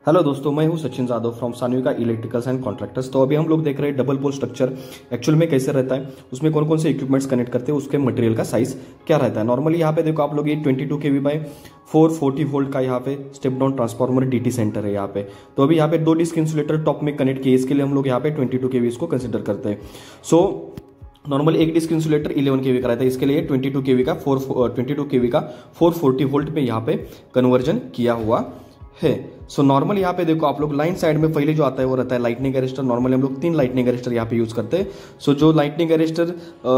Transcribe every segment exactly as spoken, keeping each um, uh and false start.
Hello दोस्तों, मैं हूं Sachin Jadhav from Sanvika electricals and contractors. तो अभी हम लोग देख रहे हैं डबल पोल स्ट्रक्चर एक्चुअल में कैसे रहता है, उसमें कौन कौन से इक्विपमेंट्स कनेक्ट करते हैं, उसके मटेरियल का साइज क्या रहता है। नॉर्मली यहाँ पे देखो आप लोग, ये twenty two KV by four forty volt का यहाँ पे step down transformer DT centre है यहाँ पे। तो अभी यहाँ पे दो डिस्क इंसुलेटर टॉप में कनेक्ट किए, इसके लिए हम लोग यहाँ पे ट्वेंटी टू केवी इसको कंसिडर करते हैं। सो नॉर्मली एक डिस्क इंसुलेटर इलेवन केवी का रहता है, इसके लिए ट्वेंटी टू केवी का फोर ट्वेंटी टू केवी का फोर फोर्टी वोल्ट में यहाँ पे कन्वर्जन किया हुआ है। सो so, नॉर्मल यहाँ पे देखो आप लोग लाइन साइड में पहले जो आता है वो रहता है लाइटनिंग अरेस्टर। नॉर्मली हम लोग तीन लाइटनिंग अरेस्टर यहाँ पे यूज करते हैं। सो so, जो लाइटनिंग अरेस्टर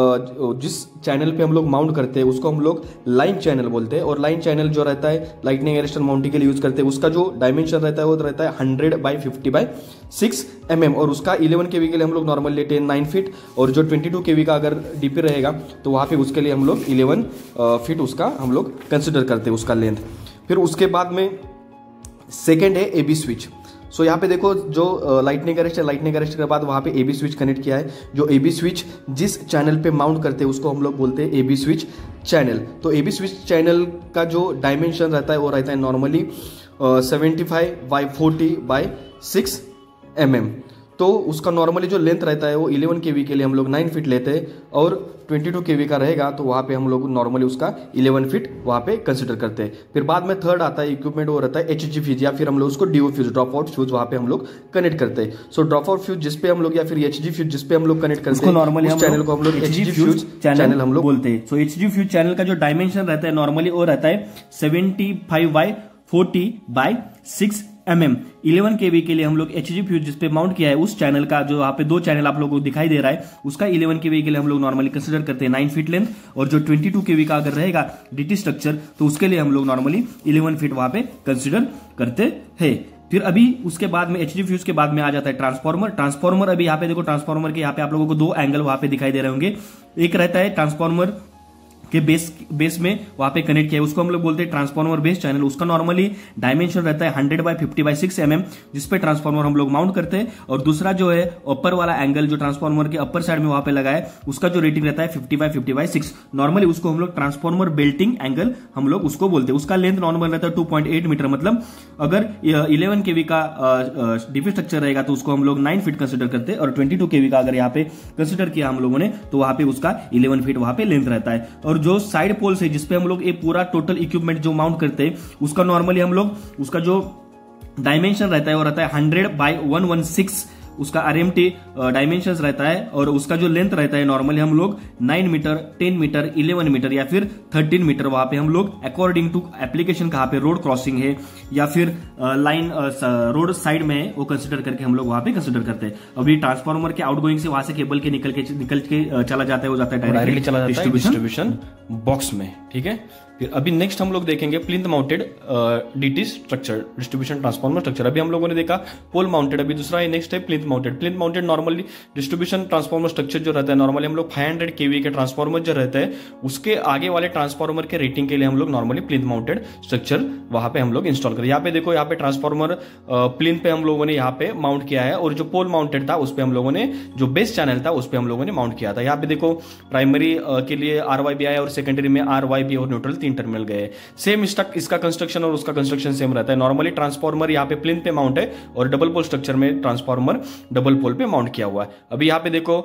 जिस चैनल पे हम लोग माउंट करते हैं उसको हम लोग लाइन चैनल बोलते हैं। और लाइन चैनल जो रहता है लाइटनिंग अरेस्टर माउंटिंग के लिए यूज करते हैं, उसका जो डायमेंशन रहता है वो रहता है hundred by fifty by six M M. और उसका इलेवन केवी के लिए हम लोग नॉर्मल लेते हैं नाइन फीट। और जो ट्वेंटी टू केवी का अगर डीपी रहेगा तो वहाँ पे उसके लिए हम लोग इलेवन फीट उसका हम लोग कंसिडर करते हैं उसका लेंथ। फिर उसके बाद में सेकेंड है एबी स्विच। सो यहाँ पे देखो जो लाइटनिंग अरेस्टर लाइटनिंग अरेस्टर के बाद वहाँ पे एबी स्विच कनेक्ट किया है। जो एबी स्विच जिस चैनल पे माउंट करते हैं उसको हम लोग बोलते हैं एबी स्विच चैनल। तो एबी स्विच चैनल का जो डायमेंशन रहता है वो रहता है normally seventy five by forty by six M M. तो उसका नॉर्मली जो लेंथ रहता है वो इलेवन केवी के लिए हम लोग नाइन फीट लेते हैं, और ट्वेंटी टू केवी का रहेगा तो वहाँ पे हम लोग नॉर्मली उसका इलेवन फीट वहाँ पे कंसिडर करते हैं। फिर बाद में थर्ड आता है इक्विपमेंट, वो रहता है एचजी फ्यूज, या फिर हम लोग उसको DO fuse drop out fuse वहाँ पे हम लोग कनेक्ट करते हैं। सो ड्रॉप आउट फ्यूज जिसपे हम लोग या फिर एचजी फ्यूज जिसपे हम लोग कनेक्ट करते हैं, नॉर्मली चैनल को हम लोग एचजी फ्यूज चैनल हम लोग बोलते हैं। सो एचजी फ्यूज चैनल का जो डायमेंशन रहता है नॉर्मली वो रहता है seventy five by forty by six M M. Eleven KV के लिए हम लोग एचजी फ्यूज जिसपे माउंट किया है उस चैनल का, जो यहाँ पे दो चैनल आप लोगों को दिखाई दे रहा है, उसका इलेवन केवी के लिए हम लोग नॉर्मली कंसिडर करते हैं नाइन फीट लेंथ। और जो ट्वेंटी टू केवी का अगर रहेगा डीटी स्ट्रक्चर तो उसके लिए हम लोग नॉर्मली इलेवन फीट वहां पे कंसिडर करते हैं। फिर अभी उसके बाद में एचजी फ्यूज के बाद में आ जाता है ट्रांसफार्मर। ट्रांसफार्मर अभी यहाँ पे देखो, ट्रांसफार्मर के यहाँ पे आप लोगों को दो एंगल वहां पे दिखाई दे रहे होंगे। एक रहता है ट्रांसफार्मर के बेस बेस में वहां पे कनेक्ट किया है, उसको हम लोग बोलते हैं ट्रांसफार्मर बेस चैनल। उसका नॉर्मली डायमेंशन रहता है hundred by fifty by six M M, जिसपे ट्रांसफार्मर हम लोग माउंट करते हैं। और दूसरा जो है अपर वाला एंगल जो ट्रांसफार्मर के अपर साइड में वहां पे लगा है, उसका जो रेटिंग रहता है fifty by fifty by six. Normally उसको हम लोग ट्रांसफार्मर बेल्टिंग एंगल हम लोग उसको बोलते हैं। उसका लेंथ नॉर्मल रहता है टू पॉइंट एट मीटर। मतलब अगर इलेवन केवी का डीपी स्ट्रक्चर रहेगा तो उसको हम लोग नाइन फीट कंसिडर करते हैं, और ट्वेंटी टू केवी का अगर यहाँ पे कंसिडर किया हम लोगों ने तो वहां पे उसका इलेवन फीट वहां पे लेंथ रहता है। और जो साइड पोल से जिसपे हम लोग ये पूरा टोटल इक्विपमेंट जो माउंट करते हैं उसका नॉर्मली हम लोग उसका जो डायमेंशन रहता है वो रहता है hundred by one one six उसका आरएमटी डायमेंशन रहता है। और उसका जो लेंथ रहता है नॉर्मली हम लोग nine metre, ten metre, eleven metre या फिर थर्टीन मीटर वहां पे हम लोग अकॉर्डिंग टू एप्लीकेशन कहाँ पे रोड क्रॉसिंग है या फिर लाइन रोड साइड में है वो कंसिडर करके हम लोग वहां पे कंसिडर करते हैं। अभी ट्रांसफार्मर के आउटगोइंग से वहां से केबल के निकल के निकल के चला जाता है, वो जाता है डायरेक्टली चला जाता है डिस्ट्रीब्यूशन बॉक्स में। ठीक है, फिर अभी नेक्स्ट हम लोग देखेंगे plinth mounted DT structure, distribution transformer structure. अभी हम लोगों ने देखा पोल माउंटेड, अभी दूसरा है नेक्स्ट है plinth mounted. Plinth mounted normally distribution transformer structure जो रहता है, नॉर्मली हम लोग फाइव हंड्रेड केवी के ट्रांसफार्मर जो रहता है उसके आगे वाले ट्रांसफार्मर के रेटिंग के लिए हम लोग नॉर्मली प्लिंथ माउंटेड स्ट्रक्चर वहां पे हम लोग इंस्टॉल करें। यहाँ पे देखो, यहाँ पे ट्रांसफार्मर प्लिंथ पे हम लोगों ने यहाँ पे माउंट किया है, और जो पोल माउंटेड था उस पे हम लोगों ने जो बेस चैनल था उस पे हम लोगों ने माउंट किया था। यहाँ पे देखो प्राइमरी के लिए आर वाई बी आया और सेकेंडरी में आर वाई बी और न्यूट्रल तीन टर्मिनल गए। सेम इसका कंस्ट्रक्शन और उसका कंस्ट्रक्शन सेम रहता है। नॉर्मली ट्रांसफार्मर यहाँ पे प्लिंथ पे माउंट है और डबल पोल स्ट्रक्चर में ट्रांसफार्मर डबल पोल पे माउंट किया हुआ है। अभी यहाँ पे देखो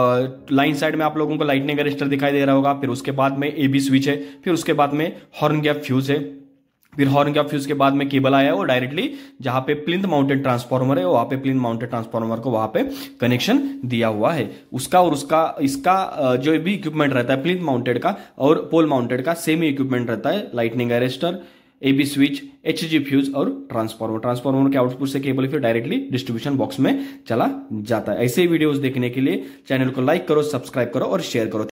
लाइन साइड में आप लोगों को लाइटनिंग अरेस्टर दिखाई दे रहा होगा। फिर उसके बाद में एबी स्विच है, फिर उसके बाद में हॉर्न गैप फ्यूज है, फिर हॉर्न गैप फ्यूज के बाद में केबल आया है और डायरेक्टली जहां पे प्लिंथ माउंटेड ट्रांसफार्मर है वहां पे प्लिंथ माउंटेड ट्रांसफार्मर को वहां पे कनेक्शन दिया हुआ है। उसका और उसका इसका जो भी इक्विपमेंट रहता है प्लिंथ माउंटेड का और पोल माउंटेड का सेम ही इक्विपमेंट रहता है। Lightning arrester, AB switch, HG fuse और ट्रांसफार्मर। ट्रांसफार्मर के आउटपुट से केबल फिर डायरेक्टली डिस्ट्रीब्यूशन बॉक्स में चला जाता है। ऐसे वीडियोस देखने के लिए चैनल को लाइक करो, सब्सक्राइब करो और शेयर करो।